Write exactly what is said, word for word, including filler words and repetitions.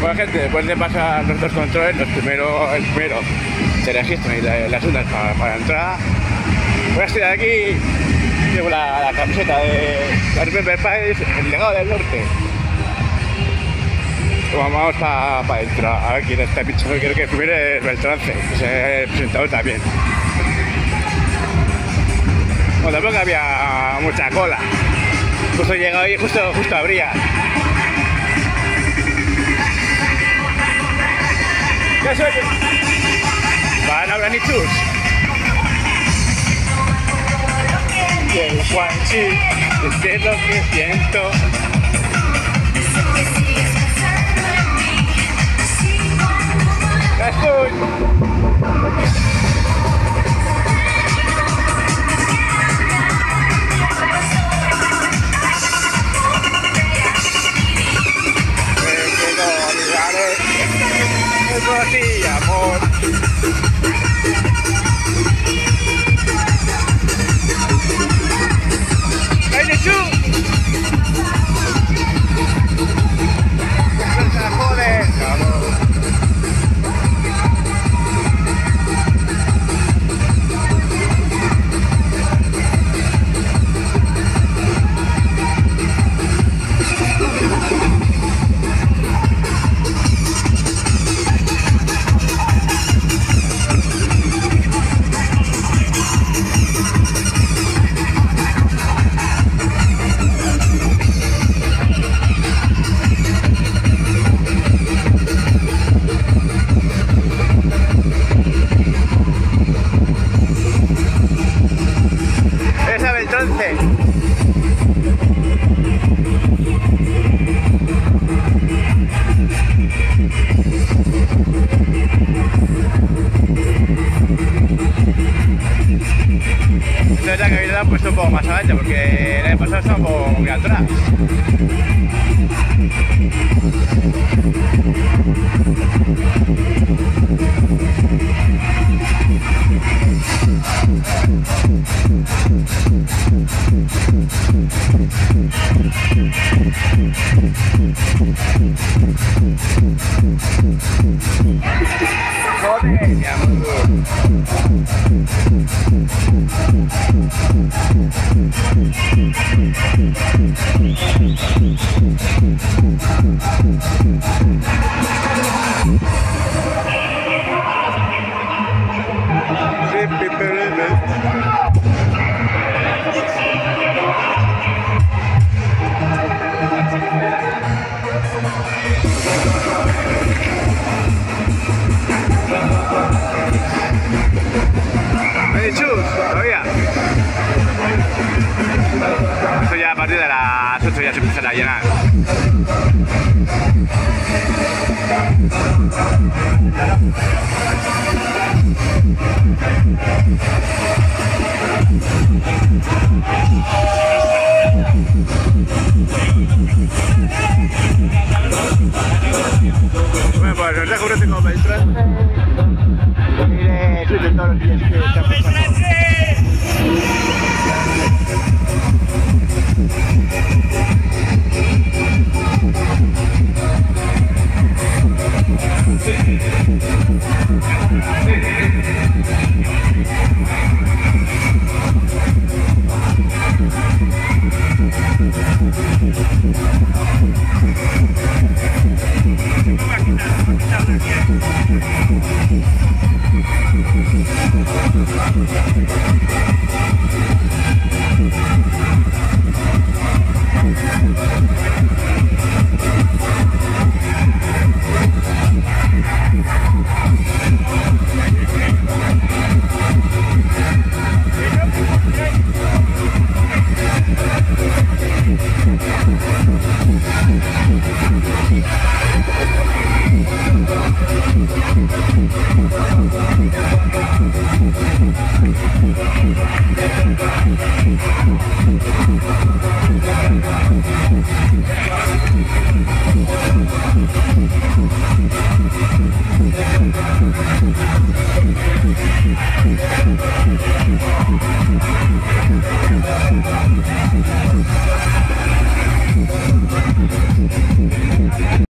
Bueno, gente, después de pasar los dos controles, los primero, el primero te registran y la, las segundas para, para entrar. Voy a estar aquí, llevo la, la camiseta de la Remember País, el legado del norte. Vamos para pa adentro, a ver quién está pinchando. Creo que el primero es Beltrance, que es el presentador también. Bueno, tampoco había mucha cola. Justo llegado y justo, justo abría. ¿Qué soy? Van a hablar ni chus. Y el Juanchi, es lo que siento. ¡Ya estoy! Sí, amor. ¡Ay, de chu! ¡Joder! Beltrance. Es verdad que hoy le han puesto un poco más adelante porque el año pasado estaba un poco muy atrás. Joder, mi amor. Todavía. Esto ya a partir de las ocho ya se empiezan a llenar. Bueno, pues os dejo un ratito con Beltrance. Iré subiendo todos los días que están pasando.